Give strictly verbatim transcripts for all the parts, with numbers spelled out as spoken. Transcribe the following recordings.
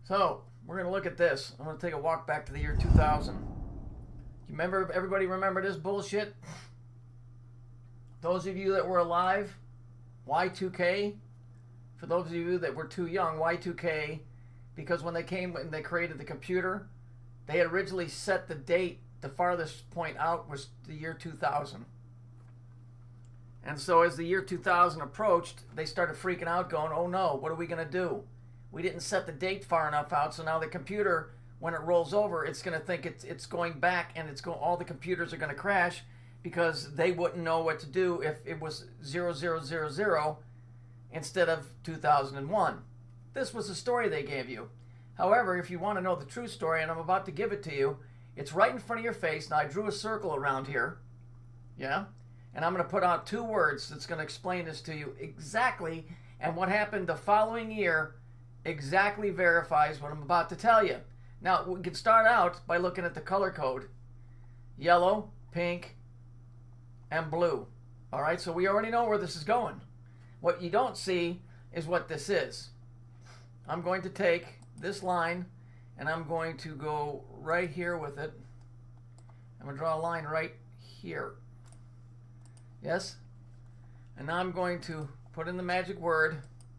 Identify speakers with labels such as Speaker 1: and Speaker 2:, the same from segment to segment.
Speaker 1: So, we're going to look at this. I'm going to take a walk back to the year two thousand. You remember, everybody remember this bullshit? Those of you that were alive, Y two K. For those of you that were too young, Y two K, because when they came and they created the computer, they had originally set the date, the farthest point out was the year two thousand. And so as the year two thousand approached, they started freaking out going, oh no, what are we going to do? We didn't set the date far enough out, so now the computer, when it rolls over, it's going to think it's it's going back, and it's going, all the computers are going to crash because they wouldn't know what to do if it was zero zero zero zero instead of two thousand one. This was the story they gave you. However, if you want to know the true story, and I'm about to give it to you, it's right in front of your face. Now, I drew a circle around here. Yeah? And I'm going to put out two words that's going to explain this to you exactly, and what happened the following year exactly verifies what I'm about to tell you. Now, we can start out by looking at the color code. Yellow, pink, and blue. All right, so we already know where this is going. What you don't see is what this is. I'm going to take this line, and I'm going to go right here with it. I'm going to draw a line right here. Yes? And now I'm going to put in the magic word.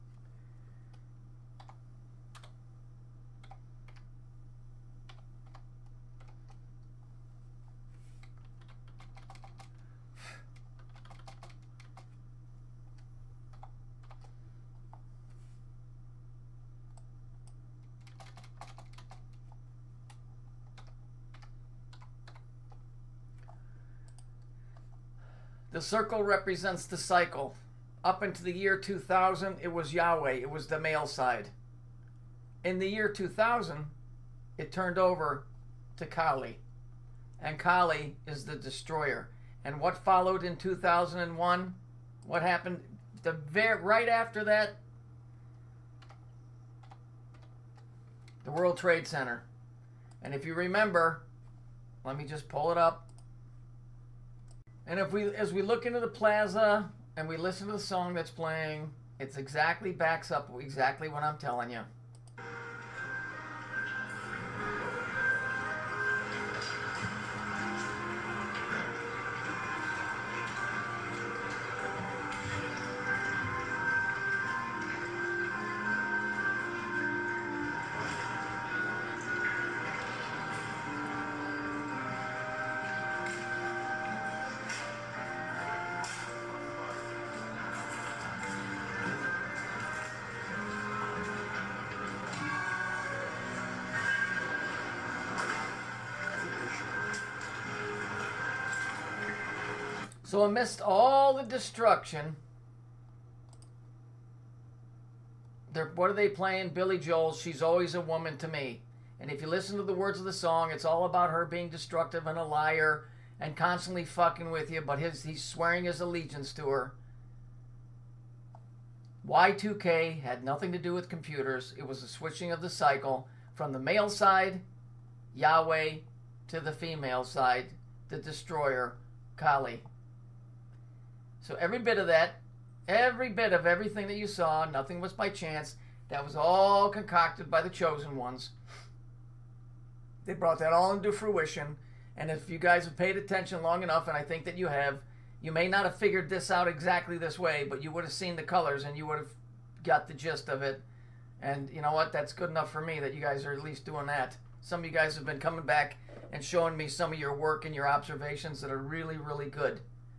Speaker 1: The circle represents the cycle. Up into the year two thousand, it was Yahweh. It was the male side. In the year two thousand, it turned over to Kali. And Kali is the destroyer. And what followed in two thousand one? What happened? The very, right after that, the World Trade Center. And if you remember, let me just pull it up. And if we, as we look into the plaza and we listen to the song that's playing, it's exactly backs up exactly what I'm telling you. So amidst all the destruction, they're, what are they playing? Billy Joel's She's Always a Woman to Me. And if you listen to the words of the song, it's all about her being destructive and a liar and constantly fucking with you, but his, he's swearing his allegiance to her. Y two K had nothing to do with computers. It was a switching of the cycle from the male side, Yahweh, to the female side, the destroyer, Kali. So every bit of that, every bit of everything that you saw, nothing was by chance. That was all concocted by the chosen ones. They brought that all into fruition. And if you guys have paid attention long enough, and I think that you have, you may not have figured this out exactly this way, but you would have seen the colors and you would have got the gist of it. And you know what? That's good enough for me that you guys are at least doing that. Some of you guys have been coming back and showing me some of your work and your observations that are really, really good.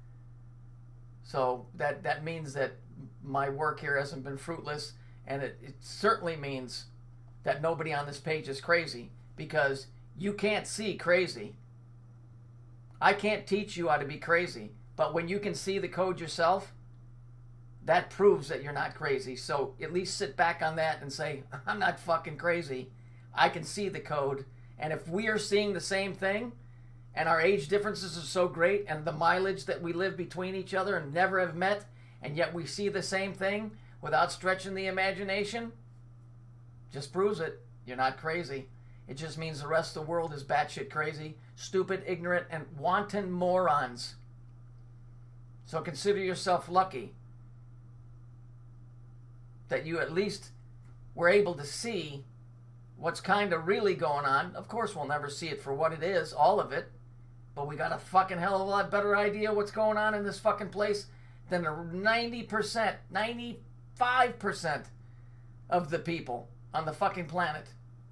Speaker 1: So that, that means that my work here hasn't been fruitless, and it, it certainly means that nobody on this page is crazy, because you can't see crazy. I can't teach you how to be crazy, but when you can see the code yourself, that proves that you're not crazy. So at least sit back on that and say, I'm not fucking crazy. I can see the code, and if we are seeing the same thing, and our age differences are so great, and the mileage that we live between each other and never have met, and yet we see the same thing without stretching the imagination, just proves it. You're not crazy. It just means the rest of the world is batshit crazy, stupid, ignorant, and wanton morons. So consider yourself lucky that you at least were able to see what's kind of really going on. Of course, we'll never see it for what it is, all of it, but we got a fucking hell of a lot better idea what's going on in this fucking place than the ninety percent, ninety-five percent of the people on the fucking planet.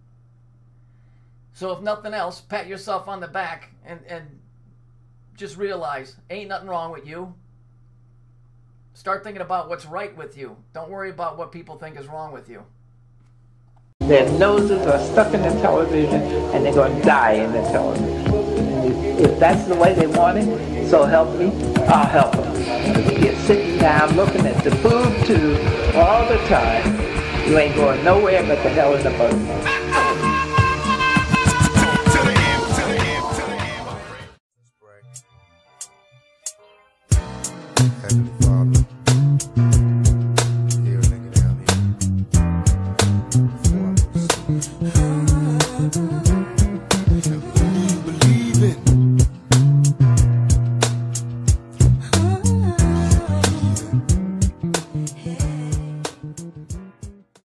Speaker 1: So if nothing else, pat yourself on the back and, and just realize, ain't nothing wrong with you. Start thinking about what's right with you. Don't worry about what people think is wrong with you.
Speaker 2: Their noses are stuck in the television, and they're going to die in the television. And if that's the way they want it, so help me, I'll help them. If you're sitting down looking at the boob tube all the time, you ain't going nowhere but the hell in the butt.
Speaker 3: Heavenly Father, here, nigga, down here. Before I go to sleep.